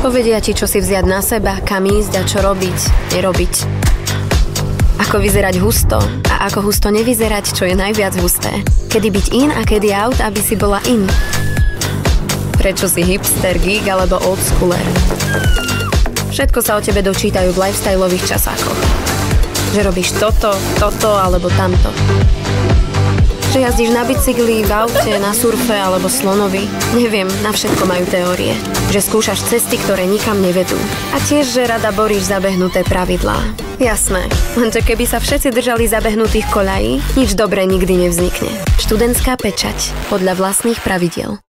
Povedia ti, čo si vziať na seba, kam ísť a čo robiť, nerobiť. Ako vyzerať husto a ako husto nevyzerať, čo je najviac husté. Kedy byť in a kedy out, aby si bola in. Prečo si hipster, geek alebo oldschooler. Všetko sa o tebe dočítajú v lifestyleových časákoch. Že robíš toto alebo tamto. Že jazdíš na bicykli, v aute, na surfe alebo slonovi. Neviem, na všetko majú teórie. Že skúšaš cesty, ktoré nikam nevedú. A tiež, že rada boríš zabehnuté pravidlá. Jasné, lenže keby sa všetci držali zabehnutých koľají, nič dobré nikdy nevznikne. Študentská pečať podľa vlastných pravidiel.